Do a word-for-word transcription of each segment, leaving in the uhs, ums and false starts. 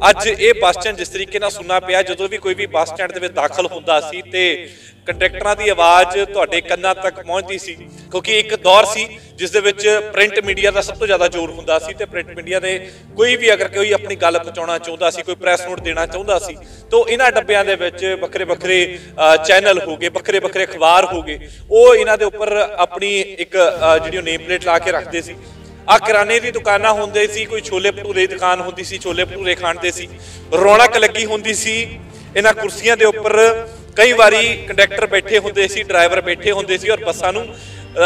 ਅੱਜ ਇਹ bus stand ਜਿਸ ਤਰੀਕੇ ਨਾਲ ਸੁਣਨਾ ਪਿਆ ਜਦੋਂ ਵੀ ਕੋਈ ਵੀ ਬੱਸ ਸਟੈਂਡ ਦੇ ਵਿੱਚ ਦਾਖਲ ਹੁੰਦਾ ਸੀ ਤੇ ਕੰਡਕਟਰਾਂ ਦੀ ਆਵਾਜ਼ ਤੁਹਾਡੇ ਕੰਨਾਂ ਤੱਕ ਪਹੁੰਚਦੀ ਸੀ, ਕਿਉਂਕਿ ਇੱਕ ਦੌਰ ਸੀ ਜਿਸ ਦੇ ਵਿੱਚ ਪ੍ਰਿੰਟ ਮੀਡੀਆ ਦਾ ਸਭ ਤੋਂ ਜ਼ਿਆਦਾ ਜ਼ੋਰ ਹੁੰਦਾ ਸੀ ਤੇ ਪ੍ਰਿੰਟ ਮੀਡੀਆ ਦੇ ਕੋਈ ਵੀ ਅਗਰ ਕੋਈ ਆਪਣੀ ਗੱਲ ਪਹੁੰਚਾਉਣਾ ਚਾਹੁੰਦਾ ਸੀ, ਕੋਈ ਪ੍ਰੈਸ ਨੋਟ ਦੇਣਾ ਚਾਹੁੰਦਾ ਸੀ ਤਾਂ ਇਹਨਾਂ ਡੱਬਿਆਂ ਦੇ ਵਿੱਚ ਵੱਖਰੇ ਵੱਖਰੇ ਚੈਨਲ ਹੋ ਗਏ, ਵੱਖਰੇ ਵੱਖਰੇ ਅਖਬਾਰ ਹੋ ਗਏ, ਉਹ ਇਹਨਾਂ ਦੇ ਉੱਪਰ ਆਪਣੀ ਇੱਕ ਜਿਹੜੀ ਨੇਮ ਪਲੇਟ ਲਾ ਕੇ ਰੱਖਦੇ ਸੀ। ਆ ਕਿਰਾਣੇ ਦੀ ਦੁਕਾਨਾਂ ਹੁੰਦੇ ਸੀ, ਕੋਈ ਛੋਲੇ ਭਟੂਰੇ ਦੀ ਦੁਕਾਨ ਹੁੰਦੀ ਸੀ, ਛੋਲੇ ਭਟੂਰੇ ਖਾਂਦੇ ਸੀ, ਰੌਣਕ ਲੱਗੀ ਹੁੰਦੀ ਸੀ। ਇਹਨਾਂ ਕੁਰਸੀਆਂ ਦੇ ਉੱਪਰ ਕਈ ਵਾਰੀ ਕੰਡਕਟਰ ਬੈਠੇ ਹੁੰਦੇ ਸੀ, ਡਰਾਈਵਰ ਬੈਠੇ ਹੁੰਦੇ ਸੀ ਔਰ ਬੱਸਾਂ ਨੂੰ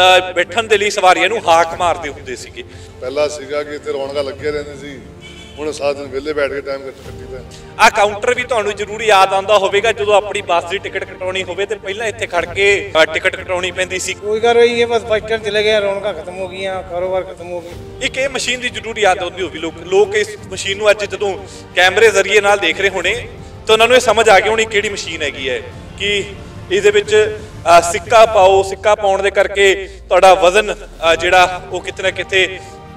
ਬੈਠਣ ਦੇ ਲਈ ਸਵਾਰੀਆਂ ਨੂੰ ਹਾਕ ਮਾਰਦੇ ਹੁੰਦੇ ਸੀਗੇ। ਪਹਿਲਾਂ ਸੀਗਾ ਕਿ ਇੱਥੇ ਰੌਣਕਾਂ ਲੱਗੇ ਰਹਿੰਦੇ ਸੀ, ਹੁਣ ਸਾਰਾ ਦਿਨ ਵਿਹਲੇ ਬੈਠ ਕੇ ਟਾਈਮ ਕੱਟੀਦਾ। ਆ ਕਾਊਂਟਰ ਵੀ ਤੁਹਾਨੂੰ ਜ਼ਰੂਰ ਯਾਦ ਆਉਂਦਾ ਹੋਵੇਗਾ, ਜਦੋਂ ਆਪਣੀ ਬੱਸ ਦੀ ਟਿਕਟ ਕਟਾਉਣੀ ਹੋਵੇ ਤੇ ਪਹਿਲਾਂ ਇੱਥੇ ਖੜ ਕੇ ਟਿਕਟ ਕਟਾਉਣੀ ਪੈਂਦੀ ਸੀ। ਕੋਈ ਗੱਲ ਹੋਈ ਹੈ, ਬਸ ਬੱਸ ਸਟੈਂਡ ਚਲੇ ਗਏ, ਰੌਣਕਾਂ ਖਤਮ ਹੋ ਗਈਆਂ, ਕਾਰੋਬਾਰ ਖਤਮ ਹੋ ਗਏ। ਇੱਕ ਇਹ ਮਸ਼ੀਨ ਦੀ ਜ਼ਰੂਰ ਯਾਦ ਆਉਂਦੀ ਹੋਵੇ ਲੋਕ ਲੋਕ ਇਸ ਮਸ਼ੀਨ ਨੂੰ ਅੱਜ ਜਦੋਂ ਕੈਮਰੇ ਜ਼ਰੀਏ ਨਾਲ ਦੇਖ ਰਹੇ ਹੋਣੇ ਤਾਂ ਉਹਨਾਂ ਨੂੰ ਇਹ ਸਮਝ ਆ ਗਈ ਹੋਣੀ ਕਿਹੜੀ ਮਸ਼ੀਨ ਹੈਗੀ ਹੈ, ਕਿ ਇਹਦੇ ਵਿੱਚ ਸਿੱਕਾ ਪਾਓ, ਸਿੱਕਾ ਪਾਉਣ ਦੇ ਕਰਕੇ ਤੁਹਾਡਾ ਵਜ਼ਨ ਜਿਹੜਾ ਉਹ ਕਿਤੇ ਨਾ ਕਿਤੇ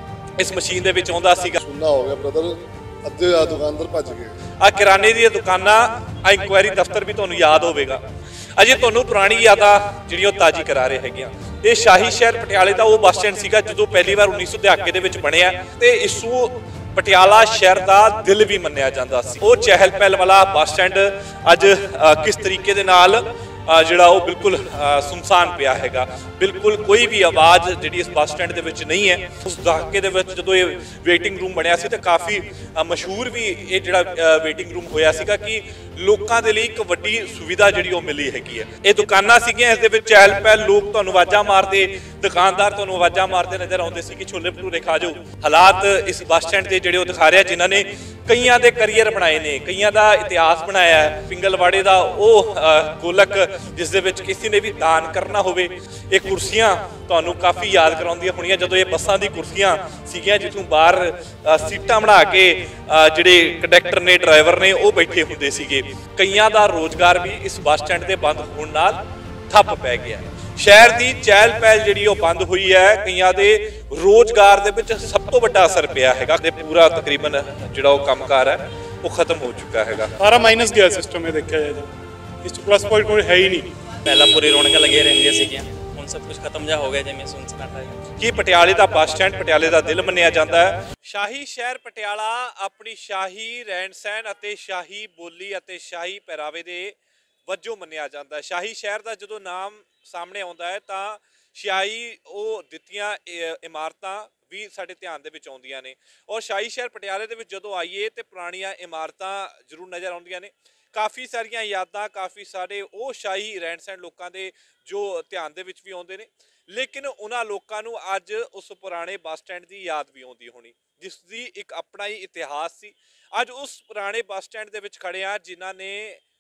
ਇਸ ਮਸ਼ੀਨ ਦੇ ਵਿੱਚ ਆਉਂਦਾ ਸੀਗਾ। ਸੁਣਨਾ ਹੋ ਗਿਆ ਬ੍ਰਦਰ, ਅੱਧੇ ਆ ਦੁਕਾਨਦਾਰ ਭੱਜ ਗਏ। ਆ ਕਿਰਾਣੇ ਦੀਆਂ ਦੁਕਾਨਾਂ, ਆ ਇਨਕੁਆਇਰੀ ਦਫ਼ਤਰ ਵੀ ਤੁਹਾਨੂੰ ਯਾਦ ਹੋਵੇਗਾ। ਅਜੇ ਤੁਹਾਨੂੰ ਪੁਰਾਣੀ ਯਾਦਾਂ ਜਿਹੜੀਆਂ ਉਹ ਤਾਜ਼ੀ ਕਰਾ ਰਹੇ ਹੈਗੇ ਆ। ਇਹ ਸ਼ਾਹੀ ਸ਼ਹਿਰ ਪਟਿਆਲੇ ਦਾ ਉਹ ਬੱਸ ਸਟੈਂਡ ਸੀਗਾ ਜਦੋਂ ਪਹਿਲੀ ਵਾਰ ਉੱਨੀ ਸੌ ਦਹਾਕੇ ਦੇ ਵਿੱਚ ਬਣਿਆ ਤੇ ਇਸ ਨੂੰ ਪਟਿਆਲਾ ਸ਼ਹਿਰ ਦਾ ਦਿਲ ਵੀ ਮੰਨਿਆ ਜਾਂਦਾ ਸੀ। ਉਹ ਚਹਿਲ ਪਹਿਲ ਵਾਲਾ ਬੱਸ ਸਟੈਂਡ ਅੱਜ ਕਿਸ ਤਰੀਕੇ ਦੇ ਨਾਲ ਜਿਹੜਾ ਉਹ ਬਿਲਕੁਲ ਸੁਨਸਾਨ ਪਿਆ ਹੈਗਾ, ਬਿਲਕੁਲ ਕੋਈ ਵੀ ਆਵਾਜ਼ ਜਿਹੜੀ ਇਸ ਬੱਸ ਸਟੈਂਡ ਦੇ ਵਿੱਚ ਨਹੀਂ ਹੈ। ਉਸ ਦਹਾਕੇ ਦੇ ਵਿੱਚ ਜਦੋਂ ਇਹ ਵੇਟਿੰਗ ਰੂਮ ਬਣਿਆ ਸੀ ਤਾਂ ਕਾਫੀ ਮਸ਼ਹੂਰ ਵੀ ਇਹ ਜਿਹੜਾ ਵੇਟਿੰਗ ਰੂਮ ਹੋਇਆ ਸੀਗਾ ਕਿ ਲੋਕਾਂ ਦੇ ਲਈ ਇੱਕ ਵੱਡੀ ਸੁਵਿਧਾ ਜਿਹੜੀ ਉਹ ਮਿਲੀ ਹੈਗੀ ਹੈ। ਇਹ ਦੁਕਾਨਾਂ ਸੀਗੀਆਂ, ਇਸ ਦੇ ਵਿੱਚ ਚਹਿਲ ਪਹਿਲ, ਲੋਕ ਤੁਹਾਨੂੰ ਆਵਾਜ਼ਾਂ ਮਾਰਦੇ, ਦੁਕਾਨਦਾਰ ਤੁਹਾਨੂੰ ਆਵਾਜ਼ਾਂ ਮਾਰਦੇ ਨਜ਼ਰ ਆਉਂਦੇ ਸੀ ਕਿ ਛੋਲੇ ਭਟੂਰੇ ਖਾ ਜਾਓ। ਹਾਲਾਤ ਇਸ ਬੱਸ ਸਟੈਂਡ ਦੇ ਜਿਹੜੇ ਉਹ ਦਿਖਾ ਰਿਹਾ ਜਿਨ੍ਹਾਂ ਨੇ ਕਈਆਂ ਦੇ ਕਰੀਅਰ ਬਣਾਏ ਨੇ, ਕਈਆਂ ਦਾ ਇਤਿਹਾਸ ਬਣਾਇਆ ਹੈ। ਪਿੰਗਲਵਾੜੇ ਦਾ ਉਹ ਗੋਲਕ ਜਿਸ ਦੇ ਵਿੱਚ ਕਿਸੇ ਨੇ ਵੀ ਦਾਨ ਕਰਨਾ ਹੋਵੇ। ਇਹ ਕੁਰਸੀਆਂ ਤੁਹਾਨੂੰ ਕਾਫੀ ਯਾਦ ਕਰਾਉਂਦੀਆਂ ਹੋਣੀਆਂ ਜਦੋਂ ਇਹ ਬੱਸਾਂ ਦੀ ਕੁਰਸੀਆਂ ਸੀਗੀਆਂ ਜਿੱਥੋਂ ਬਾਹਰ ਸੀਟਾਂ ਬਣਾ ਕੇ ਜਿਹੜੇ ਕੰਡਕਟਰ ਨੇ, ਡਰਾਈਵਰ ਨੇ ਉਹ ਬੈਠੇ ਹੁੰਦੇ ਸੀਗੇ। ਕਈਆਂ ਦਾ ਰੋਜ਼ਗਾਰ ਵੀ ਇਸ ਬੱਸ ਸਟੈਂਡ ਦੇ ਬੰਦ ਹੋਣ ਨਾਲ ਠੱਪ ਪੈ ਗਿਆ। ਸ਼ਹਿਰ ਦੀ ਚਹਿਲ ਪਹਿਲ ਜਿਹੜੀ ਉਹ ਬੰਦ ਹੋਈ ਹੈ, ਕਈਆਂ ਦੇ ਰੋਜ਼ਗਾਰ ਦੇ ਵਿੱਚ ਸਭ ਤੋਂ ਵੱਡਾ ਅਸਰ ਪਿਆ ਹੈਗਾ ਤੇ ਪੂਰਾ ਤਕਰੀਬਨ ਜਿਹੜਾ ਉਹ ਕੰਮਕਾਰ ਹੈ ਉਹ ਖਤਮ ਹੋ ਚੁੱਕਾ ਹੈਗਾ। ਸਾਰਾ ਮਾਈਨਸ ਗਿਆ ਸਿਸਟਮ ਇਹ ਦੇਖਿਆ ਜਾਏ ਤਾਂ, ਇਸ 'ਚ ਪਲੱਸ ਪੁਆਇੰਟ ਕੋਈ ਹੈ ਹੀ ਨਹੀਂ। ਪਹਿਲਾਂ ਪੂਰੀ ਰੌਣਕਾਂ ਲੱਗੀਆਂ ਰਹਿੰਦੀਆਂ ਸੀਗੀਆਂ, ਹੁਣ ਸਭ ਕੁਝ ਖਤਮ ਜਾ ਹੋ ਗਿਆ ਜਿਵੇਂ ਸੁਨਸਨਾਟਾ ਹੈ। ਕੀ ਪਟਿਆਲੇ ਦਾ ਬੱਸ ਸਟੈਂਡ ਪਟਿਆਲੇ ਦਾ ਦਿਲ ਮੰਨਿਆ ਜਾਂਦਾ ਹੈ। ਸ਼ਾਹੀ ਸ਼ਹਿਰ ਪਟਿਆਲਾ ਆਪਣੀ ਸ਼ਾਹੀ ਰਹਿਣ ਸਹਿਣ ਅਤੇ ਸ਼ਾਹੀ ਬੋਲੀ ਅਤੇ ਸ਼ਾਹੀ ਪਹਿਰਾਵੇ ਦੇ ਵਜੋਂ ਮੰਨਿਆ ਜਾਂਦਾ ਹੈ। ਸ਼ਾਹੀ ਸ਼ਹਿਰ ਦਾ ਜਦੋਂ ਨਾਮ ਸਾਹਮਣੇ ਆਉਂਦਾ ਹੈ ਤਾਂ ਸ਼ਾਹੀ ਉਹ ਦਿੱਤੀਆਂ ਇਮਾਰਤਾਂ ਵੀ ਸਾਡੇ ਧਿਆਨ ਦੇ ਵਿੱਚ ਆਉਂਦੀਆਂ ਨੇ ਔਰ ਸ਼ਾਹੀ ਸ਼ਹਿਰ ਪਟਿਆਲੇ ਦੇ ਵਿੱਚ ਜਦੋਂ ਆਈਏ ਤੇ ਪੁਰਾਣੀਆਂ ਇਮਾਰਤਾਂ ਜ਼ਰੂਰ ਨਜ਼ਰ ਆਉਂਦੀਆਂ ਨੇ। ਕਾਫੀ ਸਾਰੀਆਂ ਯਾਦਾਂ, ਕਾਫੀ ਸਾਰੇ ਉਹ ਸ਼ਾਹੀ ਰਹਿਣ ਸਹਿਣ ਲੋਕਾਂ ਦੇ ਜੋ ਧਿਆਨ ਦੇ ਵਿੱਚ ਵੀ ਆਉਂਦੇ ਨੇ, ਲੇਕਿਨ ਉਹਨਾਂ ਲੋਕਾਂ ਨੂੰ ਅੱਜ ਉਸ ਪੁਰਾਣੇ ਬੱਸ ਸਟੈਂਡ ਦੀ ਯਾਦ ਵੀ ਆਉਂਦੀ ਹੋਣੀ ਜਿਸ ਦੀ ਇੱਕ ਆਪਣਾ ਹੀ ਇਤਿਹਾਸ ਸੀ। ਅੱਜ ਉਸ ਪੁਰਾਣੇ ਬੱਸ ਸਟੈਂਡ ਦੇ ਵਿੱਚ ਖੜੇ ਆ ਜਿਨ੍ਹਾਂ ਨੇ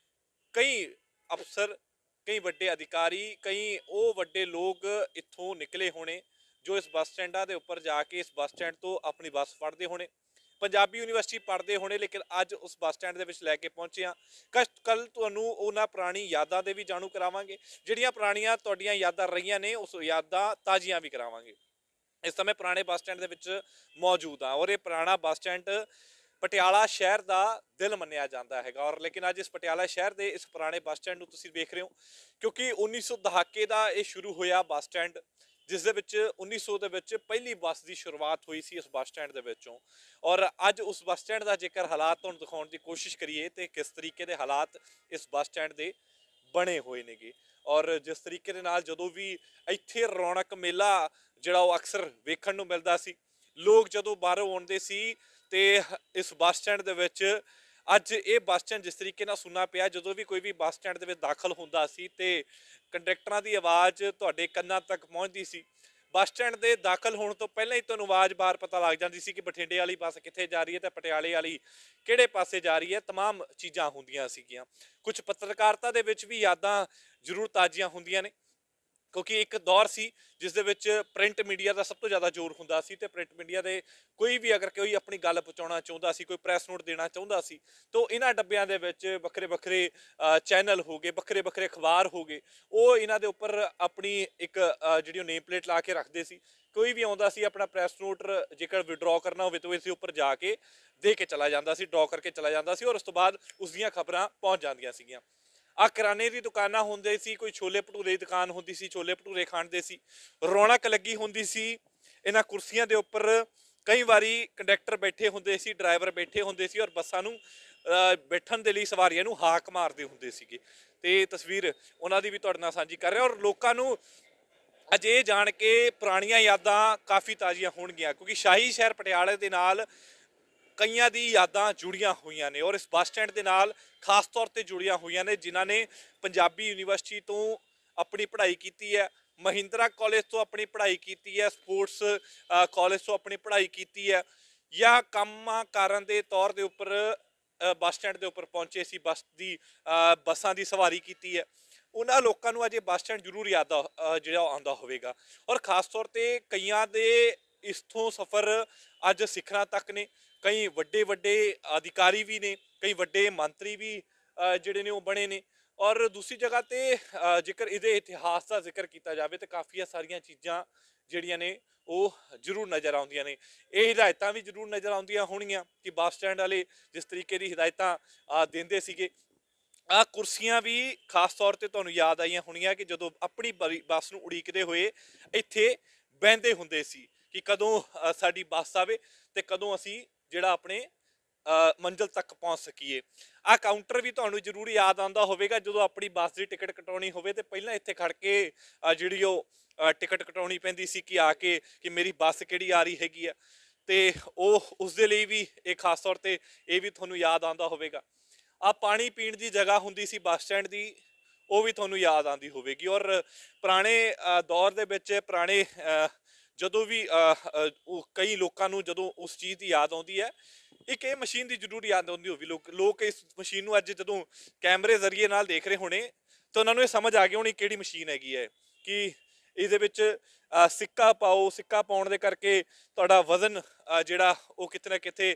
ਕਈ ਅਫਸਰ, ਕਈ ਵੱਡੇ ਅਧਿਕਾਰੀ, ਕਈ ਉਹ ਵੱਡੇ ਲੋਕ ਇੱਥੋਂ ਨਿਕਲੇ ਹੋਣੇ ਜੋ ਇਸ ਬੱਸ ਸਟੈਂਡਾਂ ਦੇ ਉੱਪਰ ਜਾ ਕੇ ਇਸ ਬੱਸ ਸਟੈਂਡ ਤੋਂ ਆਪਣੀ ਬੱਸ ਫੜਦੇ ਹੋਣੇ, ਪੰਜਾਬੀ ਯੂਨੀਵਰਸਿਟੀ ਪੜ੍ਹਦੇ ਹੋਣੇ, ਲੇਕਿਨ ਅੱਜ ਉਸ ਬੱਸ ਸਟੈਂਡ ਦੇ ਵਿੱਚ ਲੈ ਕੇ ਪਹੁੰਚੇ ਹਾਂ। ਕੱਲ੍ਹ ਤੁਹਾਨੂੰ ਉਹਨਾਂ ਪੁਰਾਣੀ ਯਾਦਾਂ ਦੇ ਵੀ ਜਾਣੂ ਕਰਾਵਾਂਗੇ, ਜਿਹੜੀਆਂ ਪੁਰਾਣੀਆਂ ਤੁਹਾਡੀਆਂ ਯਾਦਾਂ ਰਹੀਆਂ ਨੇ ਉਸ ਯਾਦਾਂ ਤਾਜ਼ੀਆਂ ਵੀ ਕਰਾਵਾਂਗੇ। ਇਸ ਸਮੇਂ ਪੁਰਾਣੇ ਬੱਸ ਸਟੈਂਡ ਦੇ ਵਿੱਚ ਮੌਜੂਦ ਹਾਂ ਔਰ ਇਹ ਪੁਰਾਣਾ ਬੱਸ ਸਟੈਂਡ ਪਟਿਆਲਾ ਸ਼ਹਿਰ ਦਾ ਦਿਲ ਮੰਨਿਆ ਜਾਂਦਾ ਹੈਗਾ ਔਰ ਲੇਕਿਨ ਅੱਜ ਇਸ ਪਟਿਆਲਾ ਸ਼ਹਿਰ ਦੇ ਇਸ ਪੁਰਾਣੇ ਬੱਸ ਸਟੈਂਡ ਨੂੰ ਤੁਸੀਂ ਦੇਖ ਰਹੇ ਹੋ ਕਿਉਂਕਿ ਉੱਨੀ ਸੌ ਦਹਾਕੇ ਦਾ ਇਹ ਸ਼ੁਰੂ ਹੋਇਆ ਬੱਸ ਸਟੈਂਡ, ਜਿਸ ਦੇ ਵਿੱਚ ਉੱਨੀ ਸੌ ਦੇ ਵਿੱਚ ਪਹਿਲੀ ਬੱਸ ਦੀ ਸ਼ੁਰੂਆਤ ਹੋਈ ਸੀ ਇਸ ਬੱਸ ਸਟੈਂਡ ਦੇ ਵਿੱਚੋਂ। ਔਰ ਅੱਜ ਉਸ ਬੱਸ ਸਟੈਂਡ ਦਾ ਜੇਕਰ ਹਾਲਾਤ ਤੁਹਾਨੂੰ ਦਿਖਾਉਣ ਦੀ ਕੋਸ਼ਿਸ਼ ਕਰੀਏ ਤੇ ਕਿਸ ਤਰੀਕੇ ਦੇ ਹਾਲਾਤ ਇਸ ਬੱਸ ਸਟੈਂਡ ਦੇ ਬਣੇ ਹੋਏ ਨੇਗੇ ਔਰ ਜਿਸ ਤਰੀਕੇ ਦੇ ਨਾਲ ਜਦੋਂ ਵੀ ਇੱਥੇ ਰੌਣਕ ਮੇਲਾ ਜਿਹੜਾ ਉਹ ਅਕਸਰ ਵੇਖਣ ਨੂੰ ਮਿਲਦਾ ਸੀ, ਲੋਕ ਜਦੋਂ ਬਾਹਰੋਂ ਆਉਂਦੇ ਸੀ ਤੇ ਇਸ ਬੱਸ ਸਟੈਂਡ ਦੇ ਵਿੱਚ ਅੱਜ ਇਹ ਬੱਸ ਸਟੈਂਡ ਜਿਸ ਤਰੀਕੇ ਨਾਲ ਸੁਣਨਾ ਪਿਆ ਜਦੋਂ ਵੀ ਕੋਈ ਵੀ ਬੱਸ ਸਟੈਂਡ ਦੇ ਵਿੱਚ ਦਾਖਲ ਹੁੰਦਾ ਸੀ ਤੇ ਕੰਡਕਟਰਾਂ ਦੀ ਆਵਾਜ਼ ਤੁਹਾਡੇ ਕੰਨਾਂ ਤੱਕ ਪਹੁੰਚਦੀ ਸੀ। ਬੱਸ ਸਟੈਂਡ ਦੇ ਦਾਖਲ ਹੋਣ ਤੋਂ ਪਹਿਲਾਂ ਹੀ ਤੁਹਾਨੂੰ ਆਵਾਜ਼ ਬਾਹਰ ਪਤਾ ਲੱਗ ਜਾਂਦੀ ਸੀ ਕਿ ਬਠਿੰਡੇ ਵਾਲੀ ਬੱਸ ਕਿੱਥੇ ਜਾ ਰਹੀ ਹੈ ਤੇ ਪਟਿਆਲੇ ਵਾਲੀ ਕਿਹੜੇ ਪਾਸੇ ਜਾ ਰਹੀ ਹੈ। ਤਮਾਮ ਚੀਜ਼ਾਂ ਹੁੰਦੀਆਂ ਸੀਗੀਆਂ। ਕੁਝ ਪੱਤਰਕਾਰਤਾ ਦੇ ਵਿੱਚ ਵੀ ਯਾਦਾਂ ਜ਼ਰੂਰ ਤਾਜ਼ੀਆਂ ਹੁੰਦੀਆਂ ਨੇ। ਕਿਉਂਕਿ ਇੱਕ ਦੌਰ ਸੀ ਜਿਸ ਦੇ ਵਿੱਚ ਪ੍ਰਿੰਟ ਮੀਡੀਆ ਦਾ ਸਭ ਤੋਂ ਜ਼ਿਆਦਾ ਜ਼ੋਰ ਹੁੰਦਾ ਸੀ ਤੇ ਪ੍ਰਿੰਟ ਮੀਡੀਆ ਦੇ ਕੋਈ ਵੀ ਅਗਰ ਕੋਈ ਆਪਣੀ ਗੱਲ ਪਹੁੰਚਾਉਣਾ ਚਾਹੁੰਦਾ ਸੀ, ਕੋਈ ਪ੍ਰੈਸ ਨੋਟ ਦੇਣਾ ਚਾਹੁੰਦਾ ਸੀ, ਤਾਂ ਇਹਨਾਂ ਡੱਬਿਆਂ ਦੇ ਵਿੱਚ ਵੱਖਰੇ ਵੱਖਰੇ ਚੈਨਲ ਹੋ ਗਏ, ਵੱਖਰੇ ਵੱਖਰੇ ਅਖਬਾਰ ਹੋ ਗਏ, ਉਹ ਇਹਨਾਂ ਦੇ ਉੱਪਰ ਆਪਣੀ ਇੱਕ ਜਿਹੜੀ ਉਹ ਨੇਮ ਪਲੇਟ ਲਾ ਕੇ ਰੱਖਦੇ ਸੀ। ਕੋਈ ਵੀ ਆਉਂਦਾ ਸੀ ਆਪਣਾ ਪ੍ਰੈਸ ਨੋਟ ਜੇਕਰ ਵਿਡਰਾਅ ਕਰਨਾ ਹੋਵੇ ਤਾਂ ਇਸ ਦੇ ਉੱਪਰ ਜਾ ਕੇ ਦੇ ਕੇ ਚਲਾ ਜਾਂਦਾ ਸੀ, ਡਰਾਅ ਕਰਕੇ ਚਲਾ ਜਾਂਦਾ ਸੀ, ਔਰ ਉਸ ਤੋਂ ਬਾਅਦ ਉਸ ਦੀਆਂ ਖਬਰਾਂ ਪਹੁੰਚ ਜਾਂਦੀਆਂ ਸੀਗੀਆਂ। ਆ ਕਿਰਾਣੇ ਦੀ ਦੁਕਾਨਾਂ ਹੁੰਦੇ ਸੀ, ਕੋਈ ਛੋਲੇ ਭਟੂਰੇ ਦੀ ਦੁਕਾਨ ਹੁੰਦੀ ਸੀ, ਛੋਲੇ ਭਟੂਰੇ ਖਾਂਦੇ ਸੀ, ਰੌਣਕ ਲੱਗੀ ਹੁੰਦੀ ਸੀ ਇਹਨਾਂ ਕੁਰਸੀਆਂ ਦੇ ਉੱਪਰ। ਕਈ ਵਾਰੀ ਕੰਡਕਟਰ ਬੈਠੇ ਹੁੰਦੇ ਸੀ, ਡਰਾਈਵਰ ਬੈਠੇ ਹੁੰਦੇ ਸੀ, ਔਰ ਬੱਸਾਂ ਨੂੰ ਬੈਠਣ ਦੇ ਲਈ ਸਵਾਰੀਆਂ ਨੂੰ ਹਾਕ ਮਾਰਦੇ ਹੁੰਦੇ ਸੀਗੇ। ਤੇ ਤਸਵੀਰ ਉਹਨਾਂ ਦੀ ਵੀ ਤੁਹਾਡੇ ਨਾਲ ਸਾਂਝੀ ਕਰ ਰਿਹਾ, ਔਰ ਲੋਕਾਂ ਨੂੰ ਅੱਜ ਇਹ ਜਾਣ ਕੇ ਪੁਰਾਣੀਆਂ ਯਾਦਾਂ ਕਾਫੀ ਤਾਜ਼ੀਆਂ ਹੋਣਗੀਆਂ, ਕਿਉਂਕਿ ਸ਼ਾਹੀ ਸ਼ਹਿਰ ਪਟਿਆਲੇ ਦੇ ਨਾਲ ਕਈਆਂ ਦੀ ਯਾਦਾਂ ਜੁੜੀਆਂ ਹੋਈਆਂ ਨੇ, ਔਰ ਇਸ ਬੱਸ ਸਟੈਂਡ ਦੇ ਨਾਲ ਖਾਸ ਤੌਰ ਤੇ ਜੁੜੀਆਂ ਹੋਈਆਂ ਨੇ ਜਿਨ੍ਹਾਂ ਨੇ ਪੰਜਾਬੀ ਯੂਨੀਵਰਸਿਟੀ ਤੋਂ ਆਪਣੀ ਪੜ੍ਹਾਈ ਕੀਤੀ ਹੈ, ਮਹਿੰਦਰਾ ਕਾਲਜ ਤੋਂ ਆਪਣੀ ਪੜ੍ਹਾਈ ਕੀਤੀ ਹੈ, ਸਪੋਰਟਸ ਕਾਲਜ ਤੋਂ ਆਪਣੀ ਪੜ੍ਹਾਈ ਕੀਤੀ ਹੈ, ਜਾਂ ਕੰਮਾਂ ਕਾਰਾਂ ਦੇ ਤੌਰ ਦੇ ਉੱਪਰ ਬੱਸ ਸਟੈਂਡ ਦੇ ਉੱਪਰ ਪਹੁੰਚੇ ਸੀ, ਬੱਸ ਦੀ ਬੱਸਾਂ ਦੀ ਸਵਾਰੀ ਕੀਤੀ ਹੈ। ਉਹਨਾਂ ਲੋਕਾਂ ਨੂੰ ਅਜੇ ਬੱਸ ਸਟੈਂਡ ਜ਼ਰੂਰ ਯਾਦ ਜਿਹੜਾ ਆਉਂਦਾ ਹੋਵੇਗਾ, ਔਰ ਖਾਸ ਤੌਰ ਤੇ ਕਈਆਂ ਦੇ ਇਸਥੋਂ ਸਫ਼ਰ ਅੱਜ ਸਿਖਰਾਂ ਤੱਕ ਨੇ। ਕਈ ਵੱਡੇ ਵੱਡੇ ਅਧਿਕਾਰੀ ਵੀ ਨੇ, ਕਈ ਵੱਡੇ ਮੰਤਰੀ ਵੀ ਜਿਹੜੇ ਨੇ ਉਹ ਬਣੇ ਨੇ, ਔਰ ਦੂਸਰੀ ਜਗ੍ਹਾ ਤੇ ਜੇਕਰ ਇਹਦੇ ਇਤਿਹਾਸ ਦਾ ਜ਼ਿਕਰ ਕੀਤਾ ਜਾਵੇ ਤਾਂ ਕਾਫੀ ਸਾਰੀਆਂ ਚੀਜ਼ਾਂ ਜਿਹੜੀਆਂ ਨੇ ਉਹ ਜ਼ਰੂਰ ਨਜ਼ਰ ਆਉਂਦੀਆਂ ਨੇ। ਇਹ ਹਦਾਇਤਾਂ ਵੀ ਜ਼ਰੂਰ ਨਜ਼ਰ ਆਉਂਦੀਆਂ ਹੋਣਗੀਆਂ ਕਿ ਬੱਸ ਸਟੈਂਡ ਵਾਲੇ ਜਿਸ ਤਰੀਕੇ ਦੀ ਹਦਾਇਤਾਂ ਦਿੰਦੇ ਸੀਗੇ। ਆਹ ਕੁਰਸੀਆਂ ਵੀ ਖਾਸ ਤੌਰ ਤੇ ਤੁਹਾਨੂੰ ਯਾਦ ਆਈਆਂ ਹੋਣੀਆਂ ਕਿ ਜਦੋਂ ਆਪਣੀ ਬੱਸ ਨੂੰ ਉਡੀਕਦੇ ਹੋਏ ਇੱਥੇ ਬਹਿੰਦੇ ਹੁੰਦੇ ਸੀ ਕਿ ਕਦੋਂ ਸਾਡੀ ਬੱਸ ਆਵੇ ਤੇ ਕਦੋਂ ਅਸੀਂ ਜਿਹੜਾ ਆਪਣੇ ਮੰਜ਼ਿਲ ਤੱਕ ਪਹੁੰਚ ਸਕੀਏ। ਆਹ ਕਾਊਂਟਰ ਵੀ ਤੁਹਾਨੂੰ ਜ਼ਰੂਰ ਯਾਦ ਆਉਂਦਾ ਹੋਵੇਗਾ, ਜਦੋਂ ਆਪਣੀ ਬੱਸ ਦੀ ਟਿਕਟ ਕਟਾਉਣੀ ਹੋਵੇ ਤੇ ਪਹਿਲਾਂ ਇੱਥੇ ਖੜ ਕੇ ਜਿਹੜੀ ਉਹ ਟਿਕਟ ਕਟਾਉਣੀ ਪੈਂਦੀ ਸੀ ਕਿ ਆ ਕੇ ਕਿ ਮੇਰੀ ਬੱਸ ਕਿਹੜੀ ਆ ਰਹੀ ਹੈਗੀ ਆ, ਤੇ ਉਹ ਉਸ ਦੇ ਲਈ ਵੀ ਇਹ ਖਾਸ ਤੌਰ ਤੇ ਇਹ ਵੀ ਤੁਹਾਨੂੰ ਯਾਦ ਆਉਂਦਾ ਹੋਵੇਗਾ। ਆ ਪਾਣੀ ਪੀਣ ਦੀ ਜਗ੍ਹਾ ਹੁੰਦੀ ਸੀ ਬੱਸ ਸਟੈਂਡ ਦੀ, ਉਹ ਵੀ ਤੁਹਾਨੂੰ ਯਾਦ ਆਉਂਦੀ ਹੋਵੇਗੀ। ਔਰ ਪੁਰਾਣੇ ਦੌਰ ਦੇ ਵਿੱਚ ਪੁਰਾਣੇ ਜਦੋਂ ਵੀ ਉਹ ਕਈ ਲੋਕਾਂ ਨੂੰ ਜਦੋਂ ਉਸ ਚੀਜ਼ ਦੀ ਯਾਦ ਆਉਂਦੀ ਹੈ, ਇੱਕ ਇਹ ਮਸ਼ੀਨ ਦੀ ਜ਼ਰੂਰ ਯਾਦ ਆਉਂਦੀ ਹੋਵੇ। ਲੋਕ ਲੋਕ ਇਸ ਮਸ਼ੀਨ ਨੂੰ ਅੱਜ ਜਦੋਂ ਕੈਮਰੇ ਜ਼ਰੀਏ ਨਾਲ ਦੇਖ ਰਹੇ ਹੋਣੇ ਤਾਂ ਉਹਨਾਂ ਨੂੰ ਇਹ ਸਮਝ ਆ ਗਈ ਹੋਣੀ ਕਿਹੜੀ ਮਸ਼ੀਨ ਹੈਗੀ ਹੈ, ਕਿ ਇਹਦੇ ਵਿੱਚ ਸਿੱਕਾ ਪਾਓ, ਸਿੱਕਾ ਪਾਉਣ ਦੇ ਕਰਕੇ ਤੁਹਾਡਾ ਵਜ਼ਨ ਜਿਹੜਾ ਉਹ ਕਿਤੇ ਨਾ ਕਿਤੇ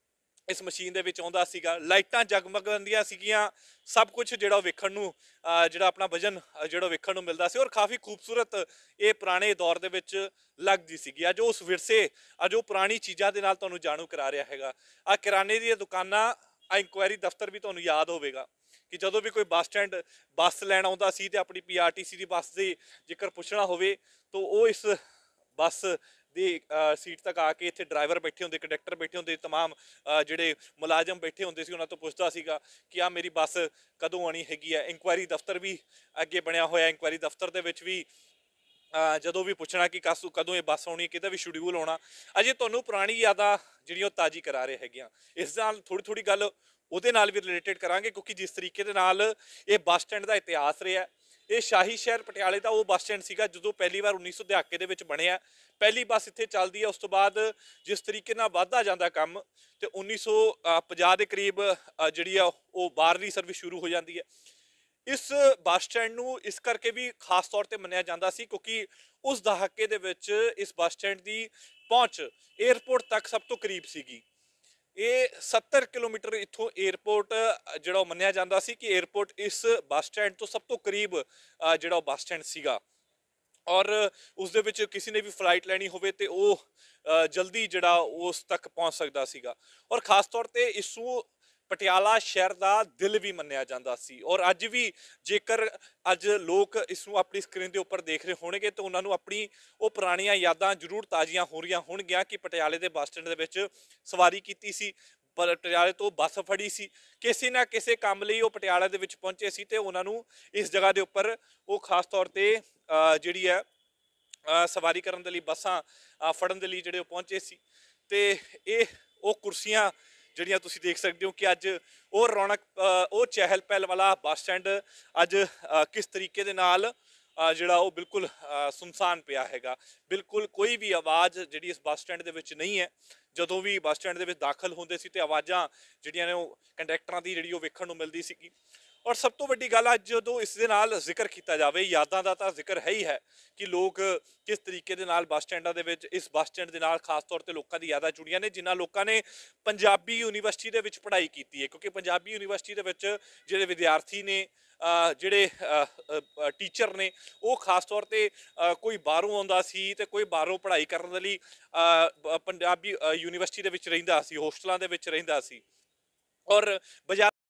ਇਸ ਮਸ਼ੀਨ ਦੇ ਵਿੱਚ ਆਉਂਦਾ ਸੀਗਾ। ਲਾਈਟਾਂ ਜਗਮਗਾਉਂਦੀਆਂ ਸੀਗੀਆਂ, ਸਭ ਕੁਝ ਜਿਹੜਾ ਵੇਖਣ ਨੂੰ ਜਿਹੜਾ ਆਪਣਾ ਵਜਨ ਜਿਹੜਾ ਵੇਖਣ ਨੂੰ ਮਿਲਦਾ ਸੀ, ਔਰ ਕਾਫੀ ਖੂਬਸੂਰਤ ਇਹ ਪੁਰਾਣੇ ਦੌਰ ਦੇ ਵਿੱਚ ਲੱਗਦੀ ਸੀਗੀ। ਅੱਜ ਉਸ ਵਿਰਸੇ ਅੱਜ ਉਹ ਪੁਰਾਣੀ ਚੀਜ਼ਾਂ ਦੇ ਨਾਲ ਤੁਹਾਨੂੰ ਜਾਣੂ ਕਰਾ ਰਿਹਾ ਹੈਗਾ। ਆ ਕਿਰਾਣੇ ਦੀਆਂ ਦੁਕਾਨਾਂ, ਆ ਇਨਕੁਆਇਰੀ ਦਫ਼ਤਰ ਵੀ ਤੁਹਾਨੂੰ ਯਾਦ ਹੋਵੇਗਾ ਕਿ ਜਦੋਂ ਵੀ ਕੋਈ ਬੱਸ ਸਟੈਂਡ ਬੱਸ ਲੈਣ ਆਉਂਦਾ ਸੀ ਤੇ ਆਪਣੀ ਪੀ ਆਰ ਟੀ ਸੀ ਦੀ ਬੱਸ ਦੇ ਜੇਕਰ ਪੁੱਛਣਾ ਹੋਵੇ ਤਾਂ ਉਹ ਇਸ ਬੱਸ ਦੀ ਸੀਟ ਤੱਕ ਆ ਕੇ ਇੱਥੇ ਡਰਾਈਵਰ ਬੈਠੇ ਹੁੰਦੇ, ਕੰਡਕਟਰ ਬੈਠੇ ਹੁੰਦੇ, ਤਮਾਮ ਜਿਹੜੇ ਮੁਲਾਜ਼ਮ ਬੈਠੇ ਹੁੰਦੇ ਸੀ, ਉਹਨਾਂ ਤੋਂ ਪੁੱਛਦਾ ਸੀਗਾ ਕਿ ਆ ਮੇਰੀ ਬੱਸ ਕਦੋਂ ਆਉਣੀ ਹੈਗੀ ਹੈ। ਇਨਕੁਆਇਰੀ ਦਫ਼ਤਰ ਵੀ ਅੱਗੇ ਬਣਿਆ ਹੋਇਆ, ਇਨਕੁਆਇਰੀ ਦਫ਼ਤਰ ਦੇ ਵਿੱਚ ਵੀ ਜਦੋਂ ਵੀ ਪੁੱਛਣਾ ਕਿ ਕਸ ਕਦੋਂ ਇਹ ਬੱਸ ਆਉਣੀ, ਕਿਹਦਾ ਵੀ ਸ਼ਡਿਊਲ ਆਉਣਾ। ਅਜੇ ਤੁਹਾਨੂੰ ਪੁਰਾਣੀ ਯਾਦਾਂ ਜਿਹੜੀਆਂ ਉਹ ਤਾਜ਼ੀ ਕਰਾ ਰਹੇ ਹੈਗੀਆਂ। ਇਸ ਨਾਲ ਥੋੜ੍ਹੀ ਥੋੜ੍ਹੀ ਗੱਲ ਉਹਦੇ ਨਾਲ ਵੀ ਰਿਲੇਟਡ ਕਰਾਂਗੇ, ਕਿਉਂਕਿ ਜਿਸ ਤਰੀਕੇ ਦੇ ਨਾਲ ਇਹ ਬੱਸ ਸਟੈਂਡ ਦਾ ਇਤਿਹਾਸ ਰਿਹਾ, ਇਹ ਸ਼ਾਹੀ ਸ਼ਹਿਰ ਪਟਿਆਲੇ ਦਾ ਉਹ ਬੱਸ ਸਟੈਂਡ ਸੀਗਾ ਜਦੋਂ ਪਹਿਲੀ ਵਾਰ ਉੱਨੀ ਸੌ ਦਹਾਕੇ ਦੇ ਵਿੱਚ ਬਣਿਆ, ਪਹਿਲੀ ਬੱਸ ਇੱਥੇ ਚੱਲਦੀ ਹੈ। ਉਸ ਤੋਂ ਬਾਅਦ ਜਿਸ ਤਰੀਕੇ ਨਾਲ ਵੱਧਦਾ ਜਾਂਦਾ ਕੰਮ ਤੇ ਉੱਨੀ ਸੌ ਪੰਜਾਹ ਦੇ ਕਰੀਬ ਜਿਹੜੀ ਆ ਉਹ ਬਾਹਰਲੀ ਸਰਵਿਸ ਸ਼ੁਰੂ ਹੋ ਜਾਂਦੀ ਹੈ। ਇਸ ਬੱਸ ਸਟੈਂਡ ਨੂੰ ਇਸ ਕਰਕੇ ਵੀ ਖਾਸ ਤੌਰ ਤੇ ਮੰਨਿਆ ਜਾਂਦਾ ਸੀ ਕਿਉਂਕਿ ਉਸ ਦਹਾਕੇ ਦੇ ਵਿੱਚ ਇਸ ਬੱਸ ਸਟੈਂਡ ਦੀ ਪਹੁੰਚ ਏਅਰਪੋਰਟ ਤੱਕ ਸਭ ਤੋਂ ਕਰੀਬ ਸੀਗੀ। ਇਹ ਸੱਤਰ ਕਿਲੋਮੀਟਰ ਇੱਥੋਂ ਏਅਰਪੋਰਟ ਜਿਹੜਾ ਉਹ ਮੰਨਿਆ ਜਾਂਦਾ ਸੀ ਕਿ ਏਅਰਪੋਰਟ ਇਸ ਬੱਸ ਸਟੈਂਡ ਤੋਂ ਸਭ ਤੋਂ ਕਰੀਬ ਜਿਹੜਾ ਉਹ ਬੱਸ ਸਟੈਂਡ ਸੀਗਾ, ਔਰ ਉਸ ਦੇ ਵਿੱਚ ਕਿਸੇ ਨੇ ਵੀ ਫਲਾਈਟ ਲੈਣੀ ਹੋਵੇ ਤੇ ਉਹ ਜਲਦੀ ਜਿਹੜਾ ਉਸ ਤੱਕ ਪਹੁੰਚ ਸਕਦਾ ਸੀਗਾ। ਔਰ ਖਾਸ ਤੌਰ ਤੇ ਇਸ ਨੂੰ ਪਟਿਆਲਾ ਸ਼ਹਿਰ ਦਾ ਦਿਲ ਵੀ ਮੰਨਿਆ ਜਾਂਦਾ ਸੀ। ਔਰ ਅੱਜ ਵੀ ਜੇਕਰ ਅੱਜ ਲੋਕ ਇਸ ਨੂੰ ਆਪਣੀ ਸਕਰੀਨ ਦੇ ਉੱਪਰ ਦੇਖ ਰਹੇ ਹੋਣਗੇ ਤਾਂ ਉਹਨਾਂ ਨੂੰ ਆਪਣੀ ਉਹ ਪੁਰਾਣੀਆਂ ਯਾਦਾਂ ਜ਼ਰੂਰ ਤਾਜ਼ੀਆਂ ਹੋ ਰਹੀਆਂ ਹੋਣਗੀਆਂ ਕਿ ਪਟਿਆਲੇ ਦੇ ਬੱਸ ਸਟੈਂਡ ਦੇ ਵਿੱਚ ਸਵਾਰੀ ਕੀਤੀ ਸੀ, ਪਟਿਆਲੇ ਤੋਂ ਬੱਸ ਫੜੀ ਸੀ, ਕਿਸੇ ਨਾ ਕਿਸੇ ਕੰਮ ਲਈ ਉਹ ਪਟਿਆਲੇ ਦੇ ਵਿੱਚ ਪਹੁੰਚੇ ਸੀ ਤੇ ਉਹਨਾਂ ਨੂੰ ਇਸ ਜਗ੍ਹਾ ਦੇ ਉੱਪਰ ਉਹ ਖਾਸ ਤੌਰ ਤੇ ਜਿਹੜੀ ਹੈ ਸਵਾਰੀ ਕਰਨ ਦੇ ਲਈ, ਬੱਸਾਂ ਫੜਨ ਦੇ ਲਈ ਜਿਹੜੇ ਉਹ ਪਹੁੰਚੇ ਸੀ। ਤੇ ਇਹ ਉਹ ਕੁਰਸੀਆਂ ਜਿਹੜੀਆਂ ਤੁਸੀਂ ਦੇਖ ਸਕਦੇ ਹੋ ਕਿ ਅੱਜ ਉਹ ਰੌਣਕ, ਉਹ ਚਹਿਲ ਪਹਿਲ ਵਾਲਾ ਬੱਸ ਸਟੈਂਡ ਅੱਜ ਕਿਸ ਤਰੀਕੇ ਦੇ ਨਾਲ ਜਿਹੜਾ ਉਹ ਬਿਲਕੁਲ ਸੁਨਸਾਨ ਪਿਆ ਹੈਗਾ। ਬਿਲਕੁਲ ਕੋਈ ਵੀ ਆਵਾਜ਼ ਜਿਹੜੀ ਇਸ ਬੱਸ ਸਟੈਂਡ ਦੇ ਵਿੱਚ ਨਹੀਂ ਹੈ। ਜਦੋਂ ਵੀ ਬੱਸ ਸਟੈਂਡ ਦੇ ਵਿੱਚ ਦਾਖਲ ਹੁੰਦੇ ਸੀ ਤੇ ਆਵਾਜ਼ਾਂ ਜਿਹੜੀਆਂ ਨੇ ਉਹ ਕੰਡਕਟਰਾਂ ਦੀ ਜਿਹੜੀ ਉਹ ਵੇਖਣ ਨੂੰ ਮਿਲਦੀ ਸੀਗੀ। ਔਰ ਸਭ ਤੋਂ ਵੱਡੀ ਗੱਲ ਅੱਜ ਜਦੋਂ ਇਸ ਦੇ ਨਾਲ ਜ਼ਿਕਰ ਕੀਤਾ ਜਾਵੇ, ਯਾਦਾਂ ਦਾ ਤਾਂ ਜ਼ਿਕਰ ਹੈ ਹੀ ਹੈ ਕਿ ਲੋਕ ਕਿਸ ਤਰੀਕੇ ਦੇ ਨਾਲ ਬੱਸ ਸਟੈਂਡਾਂ ਦੇ ਵਿੱਚ, ਇਸ ਬੱਸ ਸਟੈਂਡ ਦੇ ਨਾਲ ਖਾਸ ਤੌਰ ਤੇ ਲੋਕਾਂ ਦੀ ਯਾਦਾਂ ਜੁੜੀਆਂ ਨੇ ਜਿਨ੍ਹਾਂ ਲੋਕਾਂ ਨੇ ਪੰਜਾਬੀ ਯੂਨੀਵਰਸਿਟੀ ਦੇ ਵਿੱਚ ਪੜ੍ਹਾਈ ਕੀਤੀ ਹੈ। ਕਿਉਂਕਿ ਪੰਜਾਬੀ ਯੂਨੀਵਰਸਿਟੀ ਦੇ ਵਿੱਚ ਜਿਹੜੇ ਵਿਦਿਆਰਥੀ ਨੇ, ਜਿਹੜੇ ਟੀਚਰ ਨੇ, ਉਹ ਖਾਸ ਤੌਰ ਤੇ ਕੋਈ ਬਾਹਰੋਂ ਆਉਂਦਾ ਸੀ ਤੇ ਕੋਈ ਬਾਹਰੋਂ ਪੜ੍ਹਾਈ ਕਰਨ ਦੇ ਲਈ ਪੰਜਾਬੀ ਯੂਨੀਵਰਸਿਟੀ ਦੇ ਵਿੱਚ ਰਹਿੰਦਾ ਸੀ, ਹੋਸਟਲਾਂ ਦੇ ਵਿੱਚ ਰਹਿੰਦਾ ਸੀ। ਔਰ ਬਾਜ਼ਾਰ